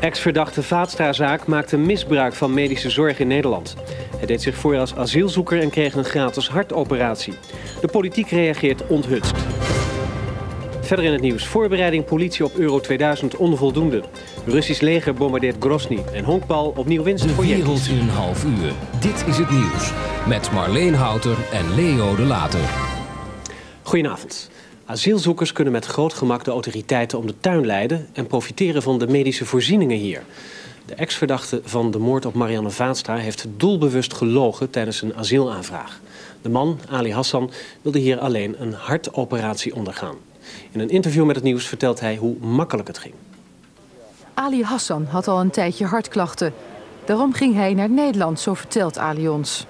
Ex-verdachte Vaatstra-zaak maakte misbruik van medische zorg in Nederland. Hij deed zich voor als asielzoeker en kreeg een gratis hartoperatie. De politiek reageert onthutst. Verder in het nieuws. Voorbereiding politie op Euro 2000 onvoldoende. Russisch leger bombardeert Grozny en honkbal opnieuw winst voor Yankees. De wereld in een half uur. Dit is het nieuws. Met Marleen Houter en Leo de Later. Goedenavond. Asielzoekers kunnen met groot gemak de autoriteiten om de tuin leiden en profiteren van de medische voorzieningen hier. De ex-verdachte van de moord op Marianne Vaatstra heeft doelbewust gelogen tijdens een asielaanvraag. De man, Ali Hassan, wilde hier alleen een hartoperatie ondergaan. In een interview met het nieuws vertelt hij hoe makkelijk het ging. Ali Hassan had al een tijdje hartklachten. Daarom ging hij naar Nederland, zo vertelt Ali ons.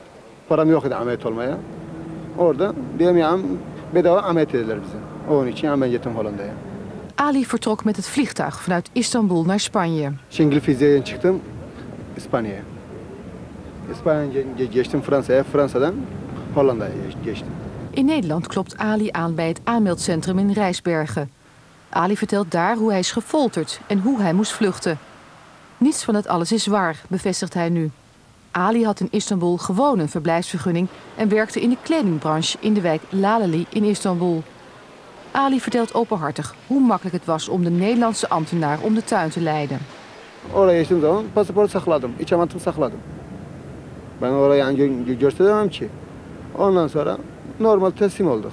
Ali vertrok met het vliegtuig vanuit Istanbul naar Spanje. In Nederland klopt Ali aan bij het aanmeldcentrum in Rijsbergen. Ali vertelt daar hoe hij is gefolterd en hoe hij moest vluchten. Niets van het alles is waar, bevestigt hij nu. Ali had in Istanbul gewoon een verblijfsvergunning en werkte in de kledingbranche in de wijk Laleli in Istanbul. Ali vertelt openhartig hoe makkelijk het was om de Nederlandse ambtenaar om de tuin te leiden. Normal teslim olduk.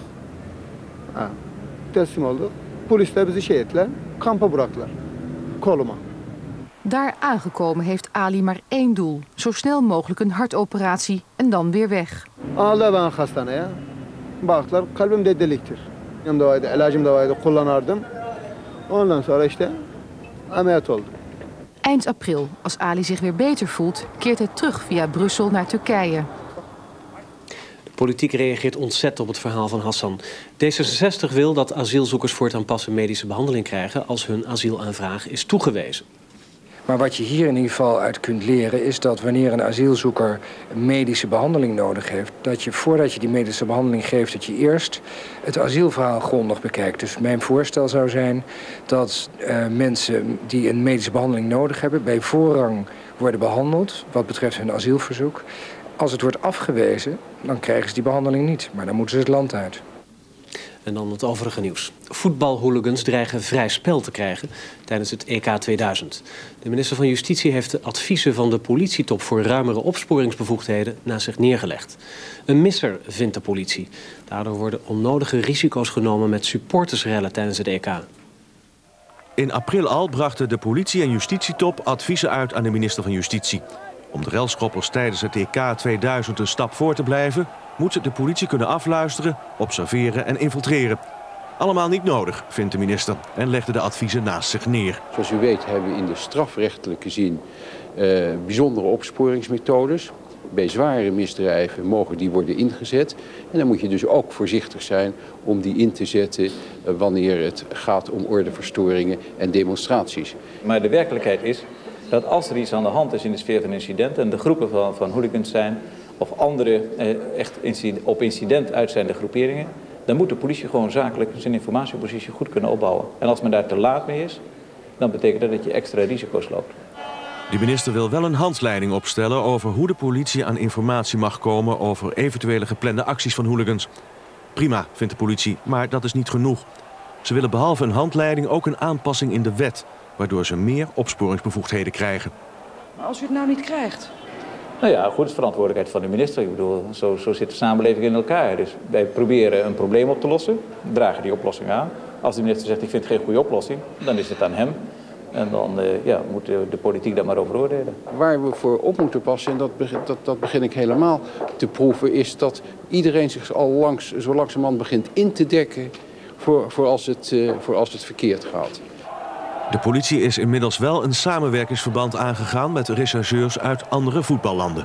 Teslim olduk. Polisler bizi şey ettiler, kampa bıraktılar. Koluma. Daar aangekomen heeft Ali maar één doel. Zo snel mogelijk een hartoperatie en dan weer weg. Aldılar beni hastaneye. Baktılar kalbimde deliktir. Benim davaydı, ilacım davaydı, kullanardım. Ondan sonra işte ameliyat oldum. Eind april, als Ali zich weer beter voelt, keert hij terug via Brussel naar Turkije. De politiek reageert ontzet op het verhaal van Hassan. D66 wil dat asielzoekers voortaan pas een medische behandeling krijgen als hun asielaanvraag is toegewezen. Maar wat je hier in ieder geval uit kunt leren is dat wanneer een asielzoeker een medische behandeling nodig heeft, dat je voordat je die medische behandeling geeft, dat je eerst het asielverhaal grondig bekijkt. Dus mijn voorstel zou zijn dat mensen die een medische behandeling nodig hebben bij voorrang worden behandeld wat betreft hun asielverzoek. Als het wordt afgewezen, dan krijgen ze die behandeling niet. Maar dan moeten ze het land uit. En dan het overige nieuws. Voetbalhooligans dreigen vrij spel te krijgen tijdens het EK 2000. De minister van Justitie heeft de adviezen van de politietop voor ruimere opsporingsbevoegdheden naast zich neergelegd. Een misser, vindt de politie. Daardoor worden onnodige risico's genomen met supportersrellen tijdens het EK. In april al brachten de politie- en justitietop adviezen uit aan de minister van Justitie. Om de relschoppers tijdens het EK 2000 een stap voor te blijven, moet de politie kunnen afluisteren, observeren en infiltreren. Allemaal niet nodig, vindt de minister, en legde de adviezen naast zich neer. Zoals u weet hebben we in de strafrechtelijke zin bijzondere opsporingsmethodes. Bij zware misdrijven mogen die worden ingezet. En dan moet je dus ook voorzichtig zijn om die in te zetten wanneer het gaat om ordeverstoringen en demonstraties. Maar de werkelijkheid is dat als er iets aan de hand is in de sfeer van incidenten en de groepen van hooligans zijn of andere echt op incident uitzijnde groeperingen, dan moet de politie gewoon zakelijk zijn informatiepositie goed kunnen opbouwen. En als men daar te laat mee is, dan betekent dat je extra risico's loopt. De minister wil wel een handleiding opstellen over hoe de politie aan informatie mag komen over eventuele geplande acties van hooligans. Prima, vindt de politie, maar dat is niet genoeg. Ze willen behalve een handleiding ook een aanpassing in de wet, waardoor ze meer opsporingsbevoegdheden krijgen. Maar als u het nou niet krijgt? Nou ja, goed, het is verantwoordelijkheid van de minister. Ik bedoel, zo zit de samenleving in elkaar. Dus wij proberen een probleem op te lossen, dragen die oplossing aan. Als de minister zegt, ik vind het geen goede oplossing, dan is het aan hem. En dan moet de politiek daar maar over oordelen. Waar we voor op moeten passen, en dat begin ik helemaal te proeven, is dat iedereen zich zo langzamerhand begint in te dekken voor als het verkeerd gaat. De politie is inmiddels wel een samenwerkingsverband aangegaan met rechercheurs uit andere voetballanden.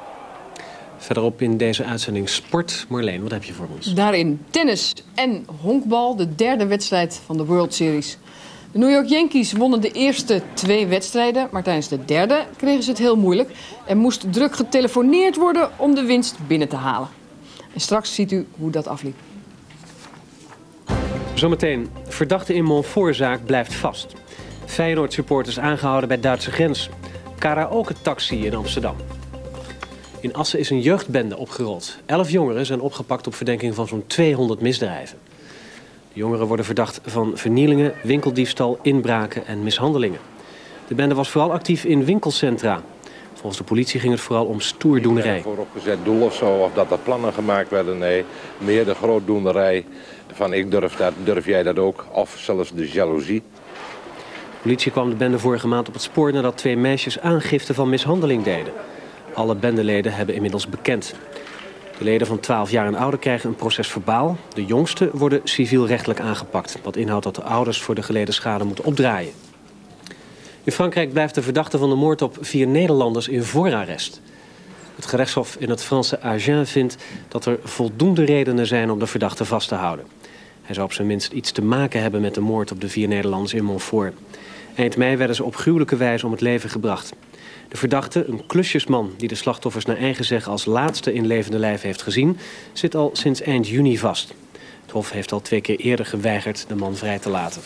Verderop in deze uitzending sport. Marleen, wat heb je voor ons? Daarin tennis en honkbal, de derde wedstrijd van de World Series. De New York Yankees wonnen de eerste 2 wedstrijden, maar tijdens de derde kregen ze het heel moeilijk en moest druk getelefoneerd worden om de winst binnen te halen. En straks ziet u hoe dat afliep. Zometeen, verdachte in Montfort-zaak blijft vast. Feyenoord-supporters aangehouden bij Duitse grens. Karaoke-taxi in Amsterdam. In Assen is een jeugdbende opgerold. 11 jongeren zijn opgepakt op verdenking van zo'n 200 misdrijven. De jongeren worden verdacht van vernielingen, winkeldiefstal, inbraken en mishandelingen. De bende was vooral actief in winkelcentra. Volgens de politie ging het vooral om stoerdoenerij. Niet vooropgezet doel of zo, of dat er plannen gemaakt werden. Nee, meer de grootdoenerij van ik durf dat, durf jij dat ook. Of zelfs de jaloezie. De politie kwam de bende vorige maand op het spoor nadat 2 meisjes aangifte van mishandeling deden. Alle bendeleden hebben inmiddels bekend. De leden van 12 jaar en ouder krijgen een proces verbaal. De jongsten worden civielrechtelijk aangepakt. Wat inhoudt dat de ouders voor de geleden schade moeten opdraaien. In Frankrijk blijft de verdachte van de moord op 4 Nederlanders in voorarrest. Het gerechtshof in het Franse Agen vindt dat er voldoende redenen zijn om de verdachte vast te houden. Hij zou op zijn minst iets te maken hebben met de moord op de 4 Nederlanders in Montfort. Eind mei werden ze op gruwelijke wijze om het leven gebracht. De verdachte, een klusjesman die de slachtoffers naar eigen zeggen als laatste in levende lijf heeft gezien, zit al sinds eind juni vast. Het hof heeft al 2 keer eerder geweigerd de man vrij te laten.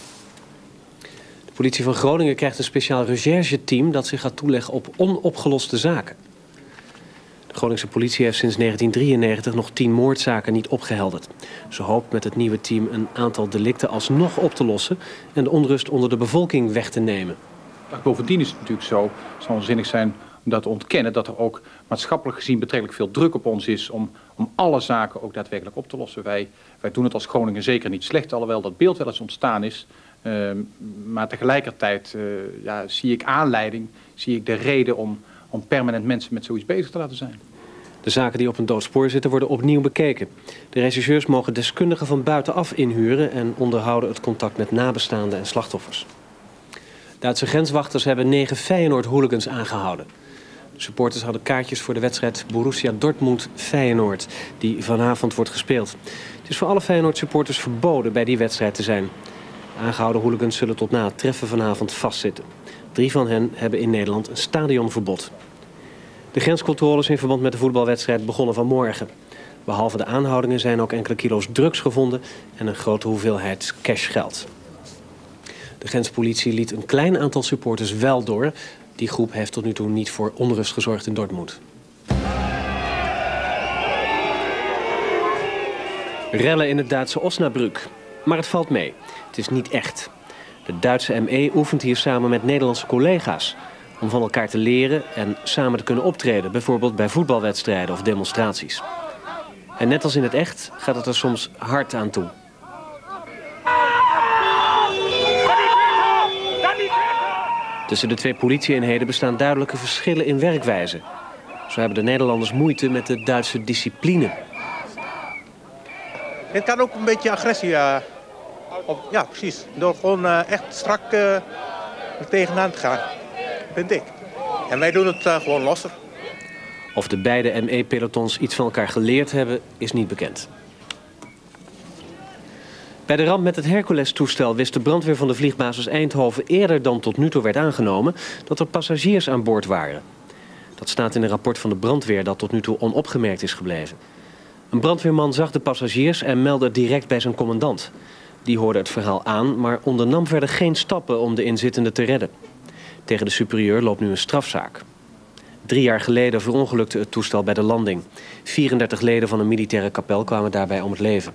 De politie van Groningen krijgt een speciaal rechercheteam dat zich gaat toeleggen op onopgeloste zaken. De Groningse politie heeft sinds 1993 nog 10 moordzaken niet opgehelderd. Ze hoopt met het nieuwe team een aantal delicten alsnog op te lossen en de onrust onder de bevolking weg te nemen. Bovendien is het natuurlijk zo, het zou onzinnig zijn om dat te ontkennen, dat er ook maatschappelijk gezien betrekkelijk veel druk op ons is om alle zaken ook daadwerkelijk op te lossen. Wij doen het als Groningen zeker niet slecht, alhoewel dat beeld wel eens ontstaan is. Maar tegelijkertijd zie ik aanleiding, zie ik de reden om permanent mensen met zoiets bezig te laten zijn. De zaken die op een doodspoor zitten worden opnieuw bekeken. De rechercheurs mogen deskundigen van buitenaf inhuren en onderhouden het contact met nabestaanden en slachtoffers. Duitse grenswachters hebben 9 Feyenoord-hooligans aangehouden. De supporters hadden kaartjes voor de wedstrijd Borussia Dortmund-Feyenoord, die vanavond wordt gespeeld. Het is voor alle Feyenoord-supporters verboden bij die wedstrijd te zijn. De aangehouden hooligans zullen tot na het treffen vanavond vastzitten. 3 van hen hebben in Nederland een stadionverbod. De grenscontroles in verband met de voetbalwedstrijd begonnen vanmorgen. Behalve de aanhoudingen zijn ook enkele kilo's drugs gevonden en een grote hoeveelheid cashgeld. De grenspolitie liet een klein aantal supporters wel door. Die groep heeft tot nu toe niet voor onrust gezorgd in Dortmund. Rellen in het Duitse Osnabrück. Maar het valt mee. Het is niet echt. De Duitse ME oefent hier samen met Nederlandse collega's om van elkaar te leren en samen te kunnen optreden, bijvoorbeeld bij voetbalwedstrijden of demonstraties. En net als in het echt gaat het er soms hard aan toe. Tussen de 2 politie-eenheden bestaan duidelijke verschillen in werkwijze. Zo hebben de Nederlanders moeite met de Duitse discipline. Het kan ook een beetje agressie. Ja, precies. Door gewoon echt strak er tegenaan te gaan, vind ik. En wij doen het gewoon losser. Of de beide ME-pelotons iets van elkaar geleerd hebben, is niet bekend. Bij de ramp met het Hercules-toestel wist de brandweer van de vliegbasis Eindhoven eerder dan tot nu toe werd aangenomen dat er passagiers aan boord waren. Dat staat in een rapport van de brandweer dat tot nu toe onopgemerkt is gebleven. Een brandweerman zag de passagiers en meldde direct bij zijn commandant. Die hoorde het verhaal aan, maar ondernam verder geen stappen om de inzittenden te redden. Tegen de superieur loopt nu een strafzaak. 3 jaar geleden verongelukte het toestel bij de landing. 34 leden van een militaire kapel kwamen daarbij om het leven.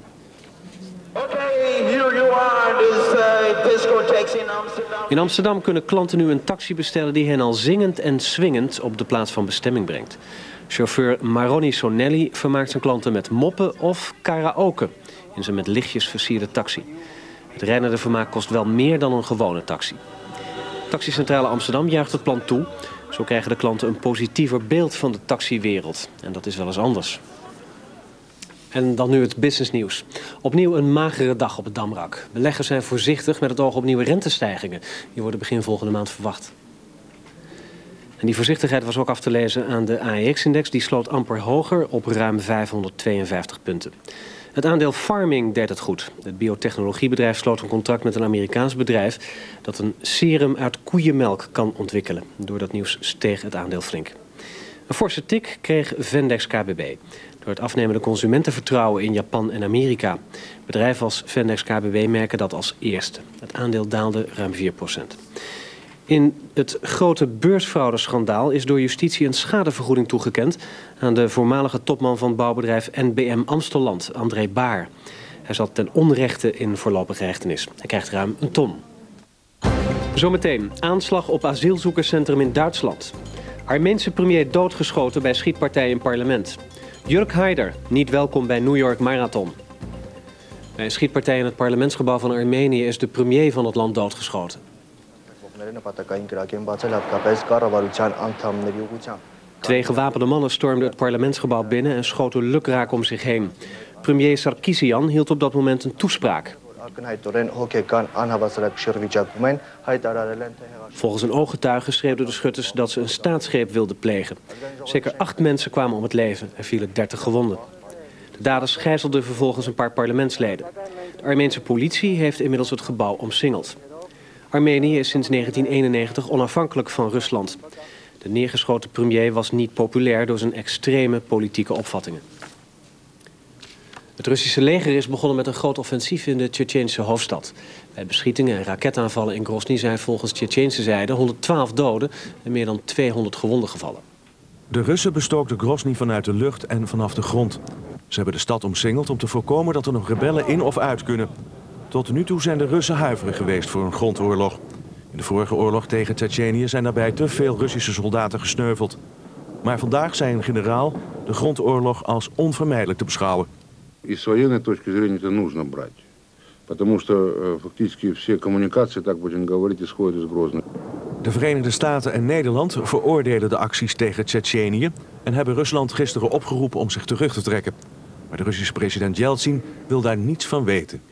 In Amsterdam kunnen klanten nu een taxi bestellen die hen al zingend en swingend op de plaats van bestemming brengt. Chauffeur Maroni Sonelli vermaakt zijn klanten met moppen of karaoke in zijn met lichtjes versierde taxi. Het rijdende vermaak kost wel meer dan een gewone taxi. Taxicentrale Amsterdam juicht het plan toe. Zo krijgen de klanten een positiever beeld van de taxiwereld. En dat is wel eens anders. En dan nu het businessnieuws. Opnieuw een magere dag op het Damrak. Beleggers zijn voorzichtig met het oog op nieuwe rentestijgingen. Die worden begin volgende maand verwacht. En die voorzichtigheid was ook af te lezen aan de AEX-index. Die sloot amper hoger op ruim 552 punten. Het aandeel Farming deed het goed. Het biotechnologiebedrijf sloot een contract met een Amerikaans bedrijf dat een serum uit koeienmelk kan ontwikkelen. Door dat nieuws steeg het aandeel flink. Een forse tik kreeg Vendex KBB. Door het afnemende consumentenvertrouwen in Japan en Amerika. Bedrijven als Vendex KBB merken dat als eerste. Het aandeel daalde ruim 4%. In het grote beursfraudeschandaal is door justitie een schadevergoeding toegekend aan de voormalige topman van bouwbedrijf NBM Amstelland, André Baar. Hij zat ten onrechte in voorlopige hechtenis. Hij krijgt ruim een ton. Zometeen aanslag op asielzoekerscentrum in Duitsland. Armeense premier doodgeschoten bij schietpartij in parlement. Jörg Haider niet welkom bij New York Marathon. Bij een schietpartij in het parlementsgebouw van Armenië is de premier van het land doodgeschoten. 2 gewapende mannen stormden het parlementsgebouw binnen en schoten lukraak om zich heen. Premier Sarkisian hield op dat moment een toespraak. Volgens een ooggetuige schreeuwden de schutters dat ze een staatsgreep wilden plegen. Zeker 8 mensen kwamen om het leven en vielen 30 gewonden. De daders gijzelden vervolgens een paar parlementsleden. De Armeense politie heeft inmiddels het gebouw omsingeld. Armenië is sinds 1991 onafhankelijk van Rusland. De neergeschoten premier was niet populair door zijn extreme politieke opvattingen. Het Russische leger is begonnen met een groot offensief in de Tsjetsjeense hoofdstad. Bij beschietingen en raketaanvallen in Grozny zijn volgens Tsjetsjeense zijde 112 doden en meer dan 200 gewonden gevallen. De Russen bestookten Grozny vanuit de lucht en vanaf de grond. Ze hebben de stad omsingeld om te voorkomen dat er nog rebellen in of uit kunnen. Tot nu toe zijn de Russen huiverig geweest voor een grondoorlog. In de vorige oorlog tegen Tsjetsjenië zijn daarbij te veel Russische soldaten gesneuveld. Maar vandaag zei een generaal de grondoorlog als onvermijdelijk te beschouwen. Из военной точки зрения это нужно брать. Потому что фактически все коммуникации, так будем говорить, исходят из Грозного. De Verenigde Staten en Nederland veroordelen de acties tegen Tsjetsjenië en hebben Rusland gisteren opgeroepen om zich terug te trekken. Maar de Russische president Yeltsin wil daar niets van weten.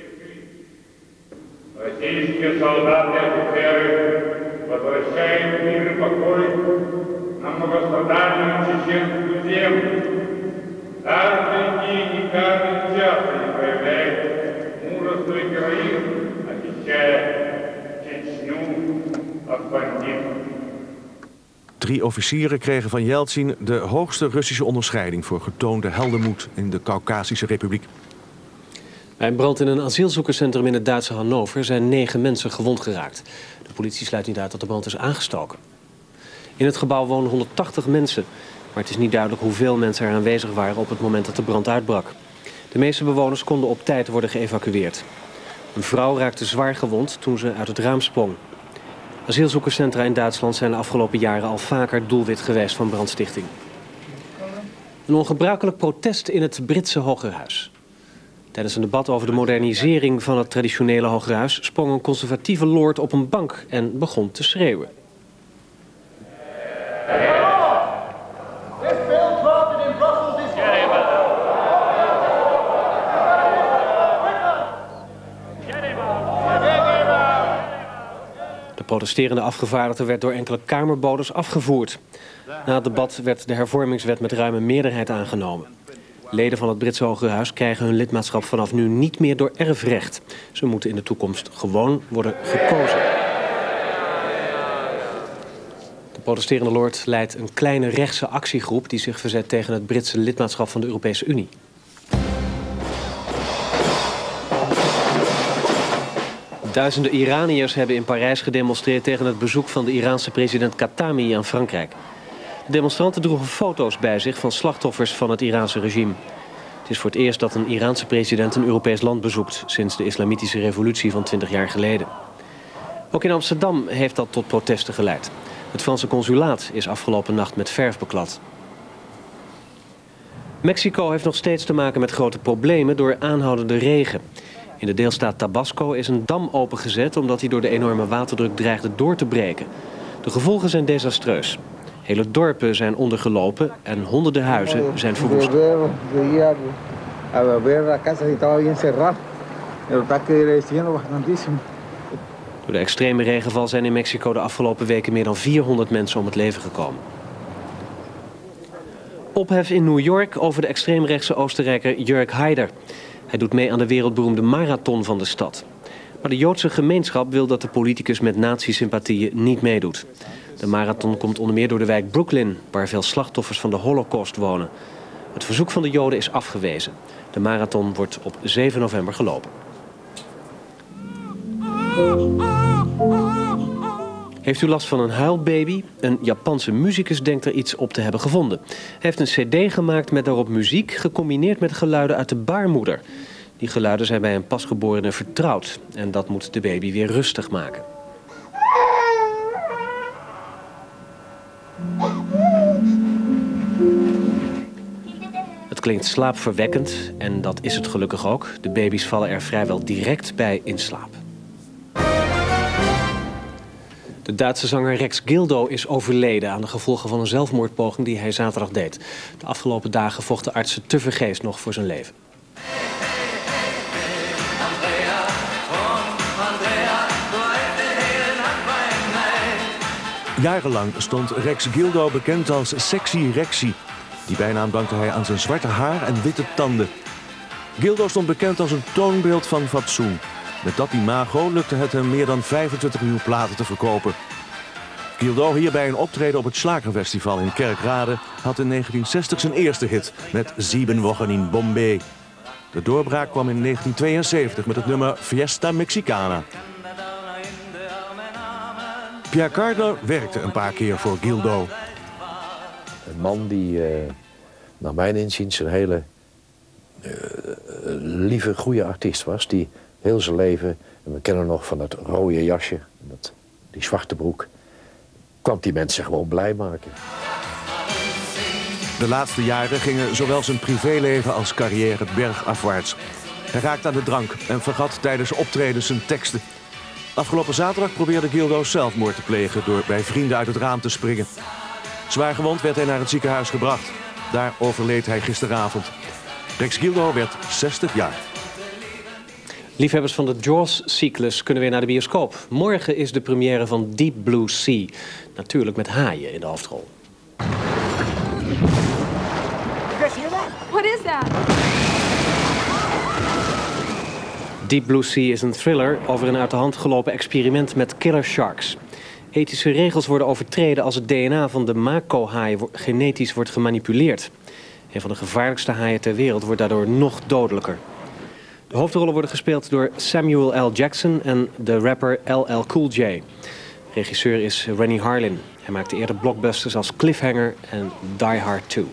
Российские солдаты и офицеры возвращают мир и покой на многострадальную чеченскую землю. Каждый день и каждый час они проявляют мужество и героизм, очищая Чечню от бандитов. 3 officieren kregen van Yeltsin de hoogste Russische onderscheiding voor getoonde heldenmoed in de Kaukasische Republiek. Bij een brand in een asielzoekerscentrum in het Duitse Hannover zijn 9 mensen gewond geraakt. De politie sluit niet uit dat de brand is aangestoken. In het gebouw wonen 180 mensen, maar het is niet duidelijk hoeveel mensen er aanwezig waren op het moment dat de brand uitbrak. De meeste bewoners konden op tijd worden geëvacueerd. Een vrouw raakte zwaar gewond toen ze uit het raam sprong. Asielzoekerscentra in Duitsland zijn de afgelopen jaren al vaker doelwit geweest van brandstichting. Een ongebruikelijk protest in het Britse Hogerhuis. Tijdens een debat over de modernisering van het traditionele Hogerhuis sprong een conservatieve lord op een bank en begon te schreeuwen. De protesterende afgevaardigde werd door enkele kamerboders afgevoerd. Na het debat werd de hervormingswet met ruime meerderheid aangenomen. Leden van het Britse Hogerhuis krijgen hun lidmaatschap vanaf nu niet meer door erfrecht. Ze moeten in de toekomst gewoon worden gekozen. De protesterende lord leidt een kleine rechtse actiegroep die zich verzet tegen het Britse lidmaatschap van de Europese Unie. Duizenden Iraniërs hebben in Parijs gedemonstreerd tegen het bezoek van de Iraanse president Khatami aan Frankrijk. De demonstranten droegen foto's bij zich van slachtoffers van het Iraanse regime. Het is voor het eerst dat een Iraanse president een Europees land bezoekt sinds de islamitische revolutie van 20 jaar geleden. Ook in Amsterdam heeft dat tot protesten geleid. Het Franse consulaat is afgelopen nacht met verf beklad. Mexico heeft nog steeds te maken met grote problemen door aanhoudende regen. In de deelstaat Tabasco is een dam opengezet omdat hij door de enorme waterdruk dreigde door te breken. De gevolgen zijn desastreus. Hele dorpen zijn ondergelopen en honderden huizen zijn verwoest. Door de extreme regenval zijn in Mexico de afgelopen weken meer dan 400 mensen om het leven gekomen. Ophef in New York over de extreemrechtse Oostenrijker Jörg Haider. Hij doet mee aan de wereldberoemde marathon van de stad. Maar de Joodse gemeenschap wil dat de politicus met nazi-sympathieën niet meedoet. De marathon komt onder meer door de wijk Brooklyn, waar veel slachtoffers van de Holocaust wonen. Het verzoek van de Joden is afgewezen. De marathon wordt op 7 november gelopen. Heeft u last van een huilbaby? Een Japanse muzikus denkt er iets op te hebben gevonden. Hij heeft een cd gemaakt met daarop muziek, gecombineerd met geluiden uit de baarmoeder. Die geluiden zijn bij een pasgeborene vertrouwd. En dat moet de baby weer rustig maken. Het klinkt slaapverwekkend en dat is het gelukkig ook. De baby's vallen er vrijwel direct bij in slaap. De Duitse zanger Rex Gildo is overleden aan de gevolgen van een zelfmoordpoging die hij zaterdag deed. De afgelopen dagen vochten artsen tevergeefs nog voor zijn leven. Jarenlang stond Rex Gildo bekend als Sexy Rexy. Die bijnaam dankte hij aan zijn zwarte haar en witte tanden. Gildo stond bekend als een toonbeeld van fatsoen. Met dat imago lukte het hem meer dan 25 miljoen platen te verkopen. Gildo, hier bij een optreden op het Schlagerfestival in Kerkrade, had in 1960 zijn eerste hit met 7 Wochen in Bombay. De doorbraak kwam in 1972 met het nummer Fiesta Mexicana. Pierre Cardin werkte een paar keer voor Gildo. Een man die, naar mijn inziens, een hele lieve, goede artiest was. Die heel zijn leven, en we kennen nog van dat rode jasje, die zwarte broek, kwam die mensen gewoon blij maken. De laatste jaren gingen zowel zijn privéleven als carrière bergafwaarts. Hij raakte aan de drank en vergat tijdens optredens zijn teksten. Afgelopen zaterdag probeerde Gildo zelfmoord te plegen door bij vrienden uit het raam te springen. Zwaar gewond werd hij naar het ziekenhuis gebracht. Daar overleed hij gisteravond. Rex Gildo werd 60 jaar. Liefhebbers van de Jaws-cyclus kunnen weer naar de bioscoop. Morgen is de première van Deep Blue Sea. Natuurlijk met haaien in de hoofdrol. What is that? Deep Blue Sea is een thriller over een uit de hand gelopen experiment met killer sharks. Ethische regels worden overtreden als het DNA van de mako-haaien genetisch wordt gemanipuleerd. Een van de gevaarlijkste haaien ter wereld wordt daardoor nog dodelijker. De hoofdrollen worden gespeeld door Samuel L. Jackson en de rapper LL Cool J. Regisseur is Rennie Harlin. Hij maakte eerder blockbusters als Cliffhanger en Die Hard 2.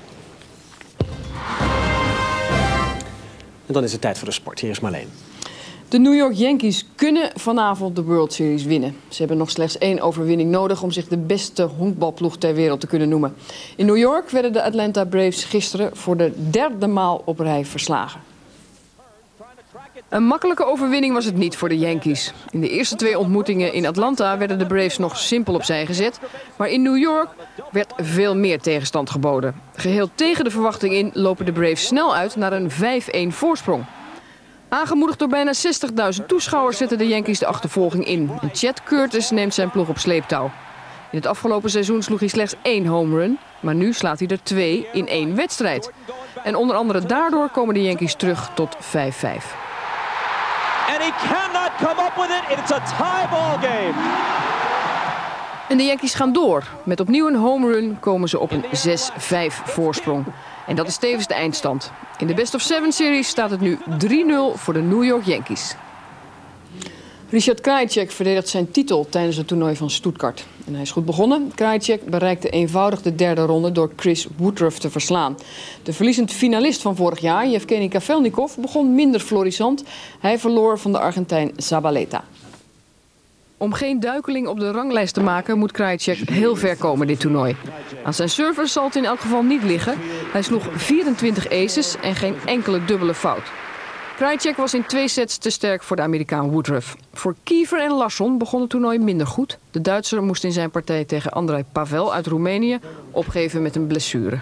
En dan is het tijd voor de sport. Hier is Marleen. De New York Yankees kunnen vanavond de World Series winnen. Ze hebben nog slechts 1 overwinning nodig om zich de beste honkbalploeg ter wereld te kunnen noemen. In New York werden de Atlanta Braves gisteren voor de 3e maal op rij verslagen. Een makkelijke overwinning was het niet voor de Yankees. In de eerste 2 ontmoetingen in Atlanta werden de Braves nog simpel opzij gezet. Maar in New York werd veel meer tegenstand geboden. Geheel tegen de verwachting in lopen de Braves snel uit naar een 5-1 voorsprong. Aangemoedigd door bijna 60.000 toeschouwers zetten de Yankees de achtervolging in. En Chad Curtis neemt zijn ploeg op sleeptouw. In het afgelopen seizoen sloeg hij slechts 1 home run, maar nu slaat hij er 2 in 1 wedstrijd. En onder andere daardoor komen de Yankees terug tot 5-5. And he cannot come up with it. It's a tie ball game. En de Yankees gaan door. Met opnieuw een home run komen ze op een 6-5 voorsprong. En dat is tevens de eindstand. In de Best of 7 series staat het nu 3-0 voor de New York Yankees. Richard Krajicek verdedigt zijn titel tijdens het toernooi van Stuttgart. En hij is goed begonnen. Krajicek bereikte eenvoudig de 3e ronde door Chris Woodruff te verslaan. De verliezend finalist van vorig jaar, Yevgeny Kafelnikov, begon minder florissant. Hij verloor van de Argentijn Zabaleta. Om geen duikeling op de ranglijst te maken moet Krajicek heel ver komen dit toernooi. Aan zijn server zal het in elk geval niet liggen. Hij sloeg 24 aces en geen enkele dubbele fout. Krajicek was in 2 sets te sterk voor de Amerikaan Woodruff. Voor Kiefer en Larsson begon het toernooi minder goed. De Duitser moest in zijn partij tegen Andrei Pavel uit Roemenië opgeven met een blessure.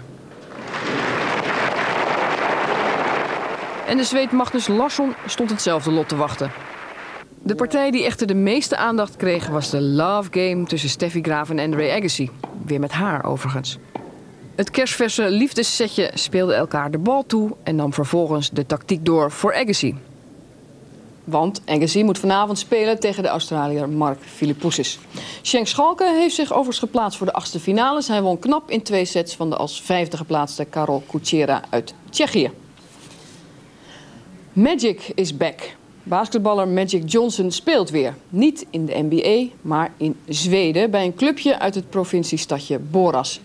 En de Zweed Magnus Larsson stond hetzelfde lot te wachten. De partij die echter de meeste aandacht kreeg was de love game tussen Steffi Graf en Andre Agassi. Weer met haar overigens. Het kersverse liefdessetje speelde elkaar de bal toe en nam vervolgens de tactiek door voor Agassi. Want Agassi moet vanavond spelen tegen de Australiër Mark Philippoussis. Schenk Schalke heeft zich overigens geplaatst voor de 8e finales. Hij won knap in 2 sets van de als 5e geplaatste Karol Kuchera uit Tsjechië. Magic is back. Basketballer Magic Johnson speelt weer. Niet in de NBA, maar in Zweden bij een clubje uit het provinciestadje Borås.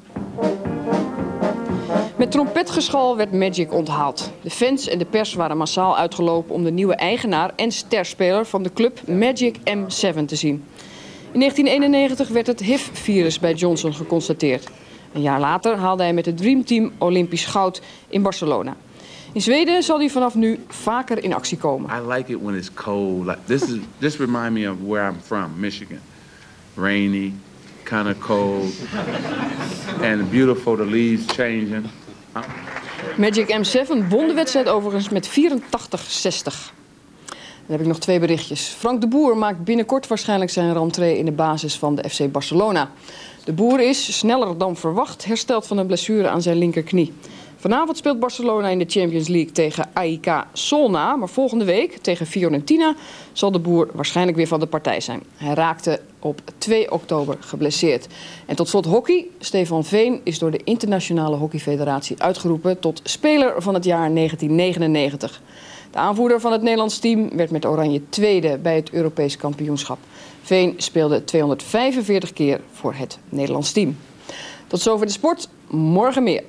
Met trompetgeschal werd Magic onthaald. De fans en de pers waren massaal uitgelopen om de nieuwe eigenaar en sterspeler van de club Magic M7 te zien. In 1991 werd het HIV-virus bij Johnson geconstateerd. Een jaar later haalde hij met het Dream Team Olympisch goud in Barcelona. In Zweden zal hij vanaf nu vaker in actie komen. I like it when it's cold. Like, this remind me of where I'm from, Michigan. Rainy, kind of cold, and beautiful, the leaves changing. Magic M7 won de wedstrijd overigens met 84-60. Dan heb ik nog 2 berichtjes. Frank de Boer maakt binnenkort waarschijnlijk zijn rentree in de basis van de FC Barcelona. De Boer is, sneller dan verwacht, hersteld van een blessure aan zijn linkerknie. Vanavond speelt Barcelona in de Champions League tegen AEK Solna. Maar volgende week tegen Fiorentina zal de Boer waarschijnlijk weer van de partij zijn. Hij raakte op 2 oktober geblesseerd. En tot slot hockey. Stefan Veen is door de Internationale Hockeyfederatie uitgeroepen tot speler van het jaar 1999. De aanvoerder van het Nederlands team werd met Oranje tweede bij het Europees kampioenschap. Veen speelde 245 keer voor het Nederlands team. Tot zover de sport. Morgen meer.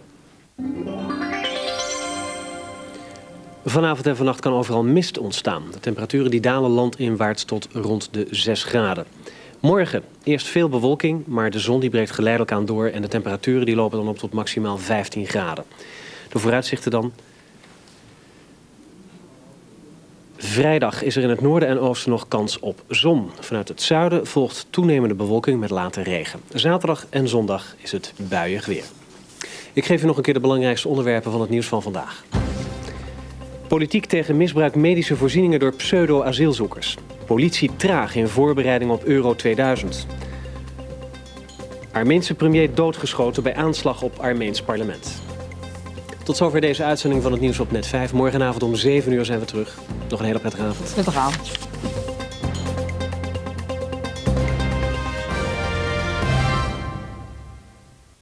Vanavond en vannacht kan overal mist ontstaan. De temperaturen die dalen landinwaarts tot rond de 6 graden. Morgen eerst veel bewolking, maar de zon die breekt geleidelijk aan door en de temperaturen die lopen dan op tot maximaal 15 graden. De vooruitzichten dan. Vrijdag is er in het noorden en oosten nog kans op zon. Vanuit het zuiden volgt toenemende bewolking met late regen. Zaterdag en zondag is het buiig weer. Ik geef u nog een keer de belangrijkste onderwerpen van het nieuws van vandaag. Politiek tegen misbruik medische voorzieningen door pseudo-asielzoekers. Politie traag in voorbereiding op Euro 2000. Armeense premier doodgeschoten bij aanslag op Armeens parlement. Tot zover deze uitzending van het nieuws op Net 5. Morgenavond om 7 uur zijn we terug. Nog een hele prettige avond. Prettige avond.